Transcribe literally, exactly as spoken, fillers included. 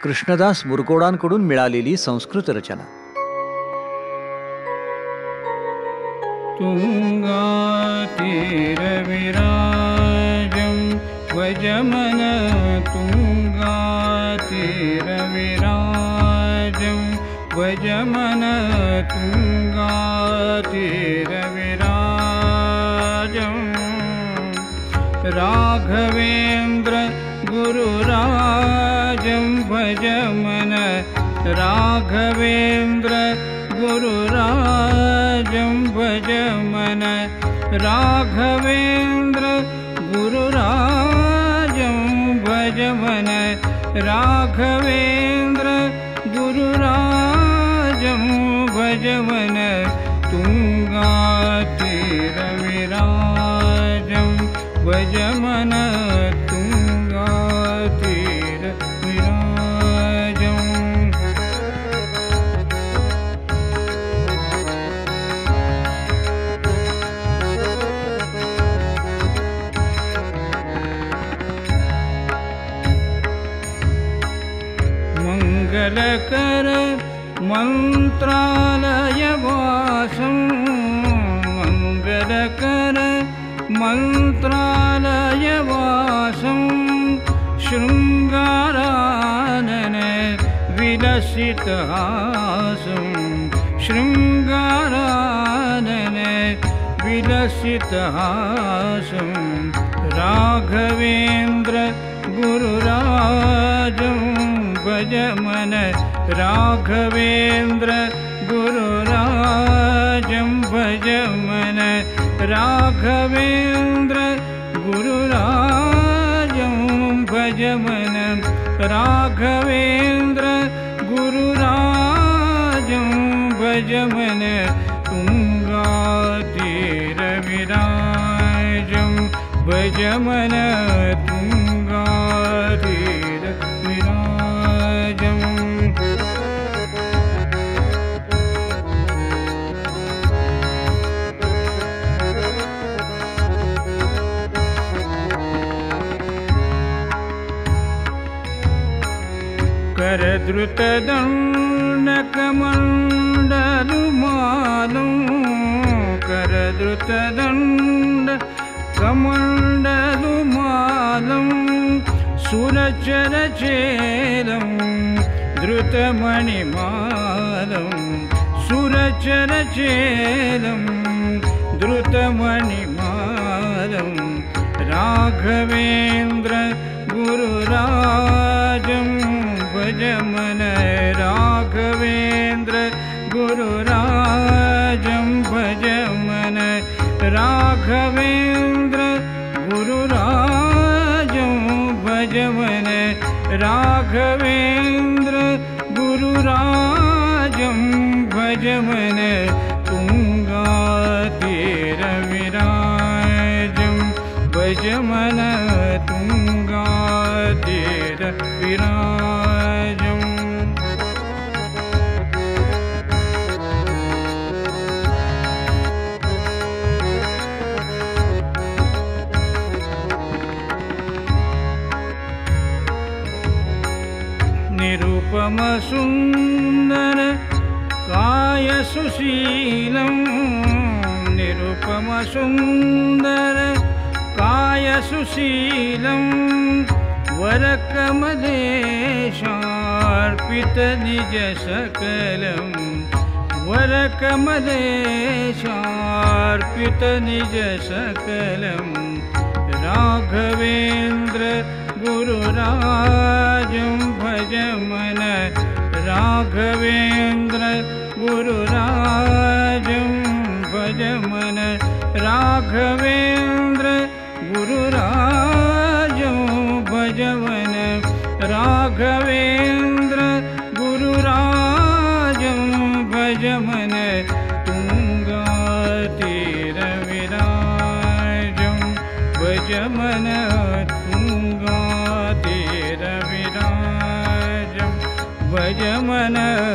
कृष्णदास मुरकोडांकडून मिळालेली संस्कृत रचना। तुंगातीरविराजं वजमन तुंगातीरविराजं वजमन तुंगातीरविराजं राघवेन्द्र गुरुराजं भजमन राघवेन्द्र गुरुराजं भजमन राघवेन्द्र गुरुराजं भजमन राघवेन्द्र गुरुराजं भजमन तुंगातीरविराजं भजमन मंगलकर मंत्रालयवासं मंगलकर मंत्रालयवासं शृंगारानन विलसितहासं शृंगारानन विलसितहासं राघवेन्द्र गुरुराजं भजमन राघवेन्द्र गुरुराजं भजमन राघवेन्द्र गुरुराजं भजमन राघवेन्द्र गुरुराजं भजमन तुंगातीरविराजं भजमन तुंगातीरविराजं करद्रुतदण्डकमण्डलुमालं करद्रुतदण्डकमण्डलुमालं सुरचरचेलं द्रुतमणिमालं सुरचरचेलं द्रुतमणिमालं राघवेन्द्र गुरुराजं भजमन राघवेन्द्र गुरुराजं भजमन राघवेन्द्र गुरुराजं भजमन राघवेन्द्र गुरुराजं भजमन तुंगातीरविराजं भजमन तुंगातीरविराजं निरुपम सुंदर काय सुशीलं निरुपम सुंदर काय सुशीलं वरकमलेशार्पित निज सकलं वरकमलेशार्पित निज सकलं राघवेन्द्र गुरुराजं भजमन राघवेन्द्र गुरुराजं भजमन राघवेन्द्र गुरुराजं भजमन राघवेन्द्र गुरुराजं भजमन तुंगातीरविराजं भजमन तुंगातीरविराजं भजमन